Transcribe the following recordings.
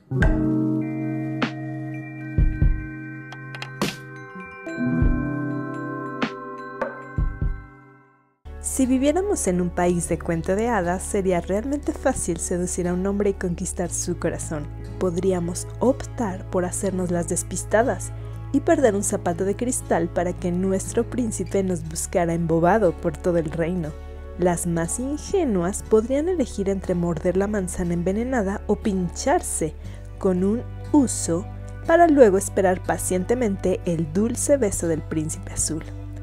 Si viviéramos en un país de cuento de hadas, sería realmente fácil seducir a un hombre y conquistar su corazón. Podríamos optar por hacernos las despistadas y perder un zapato de cristal para que nuestro príncipe nos buscara embobado por todo el reino. Las más ingenuas podrían elegir entre morder la manzana envenenada o pincharse con un huso para luego esperar pacientemente el dulce beso del príncipe azul.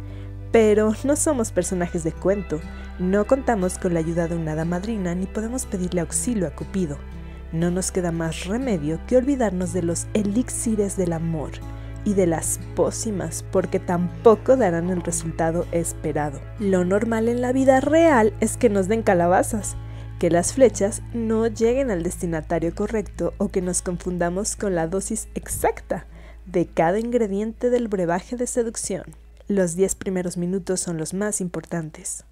Pero no somos personajes de cuento, no contamos con la ayuda de una hada madrina ni podemos pedirle auxilio a Cupido. No nos queda más remedio que olvidarnos de los elixires del amor y de las pócimas, porque tampoco darán el resultado esperado. Lo normal en la vida real es que nos den calabazas, que las flechas no lleguen al destinatario correcto o que nos confundamos con la dosis exacta de cada ingrediente del brebaje de seducción. Los 10 primeros minutos son los más importantes.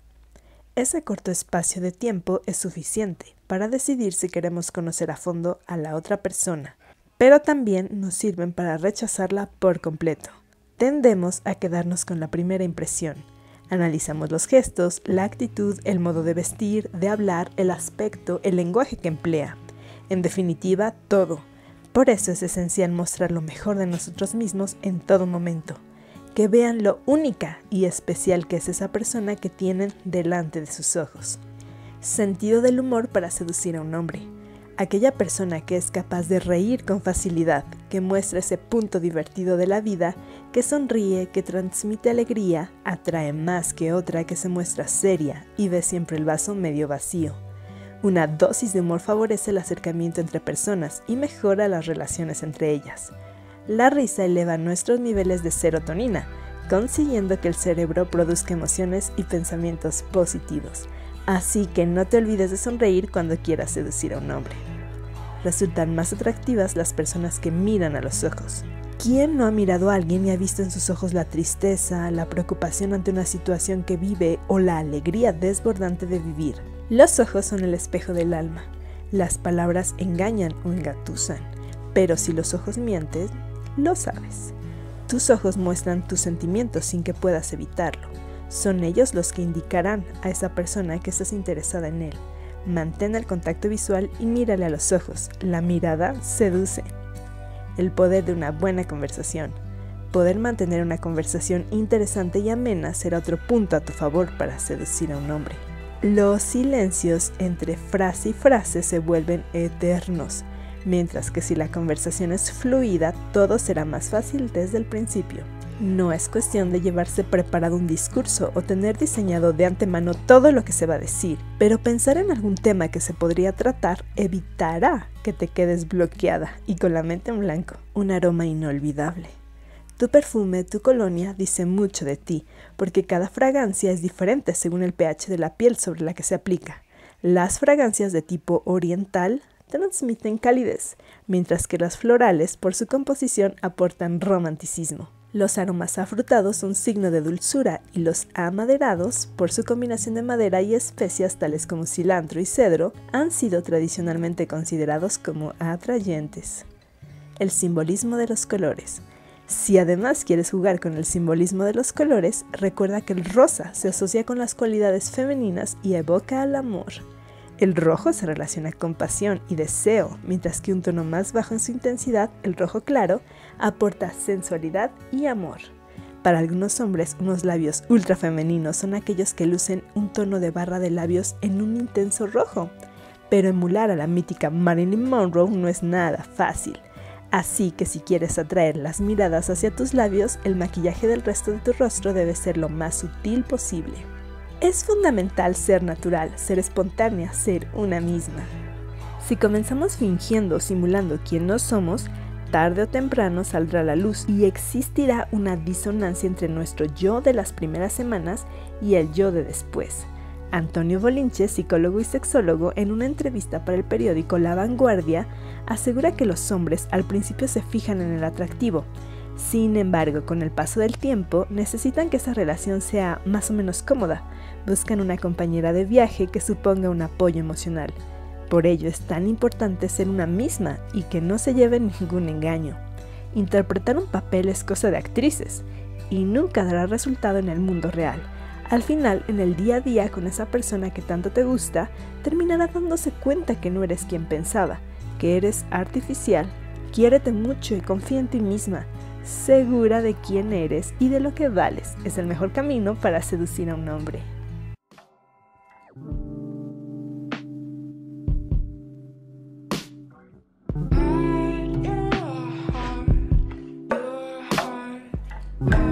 Ese corto espacio de tiempo es suficiente para decidir si queremos conocer a fondo a la otra persona, pero también nos sirven para rechazarla por completo. Tendemos a quedarnos con la primera impresión. Analizamos los gestos, la actitud, el modo de vestir, de hablar, el aspecto, el lenguaje que emplea. En definitiva, todo. Por eso es esencial mostrar lo mejor de nosotros mismos en todo momento. Que vean lo única y especial que es esa persona que tienen delante de sus ojos. Sentido del humor para seducir a un hombre. Aquella persona que es capaz de reír con facilidad, que muestra ese punto divertido de la vida, que sonríe, que transmite alegría, atrae más que otra que se muestra seria y ve siempre el vaso medio vacío. Una dosis de humor favorece el acercamiento entre personas y mejora las relaciones entre ellas. La risa eleva nuestros niveles de serotonina, consiguiendo que el cerebro produzca emociones y pensamientos positivos. Así que no te olvides de sonreír cuando quieras seducir a un hombre. Resultan más atractivas las personas que miran a los ojos. ¿Quién no ha mirado a alguien y ha visto en sus ojos la tristeza, la preocupación ante una situación que vive o la alegría desbordante de vivir? Los ojos son el espejo del alma. Las palabras engañan o engatusan, pero si los ojos mienten, lo sabes. Tus ojos muestran tus sentimientos sin que puedas evitarlo. Son ellos los que indicarán a esa persona que estás interesada en él. Mantén el contacto visual y mírale a los ojos. La mirada seduce. El poder de una buena conversación. Poder mantener una conversación interesante y amena será otro punto a tu favor para seducir a un hombre. Los silencios entre frase y frase se vuelven eternos. Mientras que si la conversación es fluida, todo será más fácil desde el principio. No es cuestión de llevarse preparado un discurso o tener diseñado de antemano todo lo que se va a decir, pero pensar en algún tema que se podría tratar evitará que te quedes bloqueada y con la mente en blanco. Un aroma inolvidable. Tu perfume, tu colonia dice mucho de ti, porque cada fragancia es diferente según el pH de la piel sobre la que se aplica. Las fragancias de tipo oriental transmiten calidez, mientras que las florales, por su composición, aportan romanticismo. Los aromas afrutados son signo de dulzura y los amaderados, por su combinación de madera y especias tales como cilantro y cedro, han sido tradicionalmente considerados como atrayentes. El simbolismo de los colores. Si además quieres jugar con el simbolismo de los colores, recuerda que el rosa se asocia con las cualidades femeninas y evoca al amor. El rojo se relaciona con pasión y deseo, mientras que un tono más bajo en su intensidad, el rojo claro, aporta sensualidad y amor. Para algunos hombres, unos labios ultra femeninos son aquellos que lucen un tono de barra de labios en un intenso rojo. Pero emular a la mítica Marilyn Monroe no es nada fácil. Así que si quieres atraer las miradas hacia tus labios, el maquillaje del resto de tu rostro debe ser lo más sutil posible. Es fundamental ser natural, ser espontánea, ser una misma. Si comenzamos fingiendo o simulando quién no somos, tarde o temprano saldrá a la luz y existirá una disonancia entre nuestro yo de las primeras semanas y el yo de después. Antonio Bolinche, psicólogo y sexólogo, en una entrevista para el periódico La Vanguardia, asegura que los hombres al principio se fijan en el atractivo. Sin embargo, con el paso del tiempo, necesitan que esa relación sea más o menos cómoda. Buscan una compañera de viaje que suponga un apoyo emocional. Por ello es tan importante ser una misma y que no se lleve ningún engaño. Interpretar un papel es cosa de actrices y nunca dará resultado en el mundo real. Al final, en el día a día con esa persona que tanto te gusta, terminará dándose cuenta que no eres quien pensaba, que eres artificial. Quiérete mucho y confía en ti misma. Segura de quién eres y de lo que vales, es el mejor camino para seducir a un hombre. Your heart.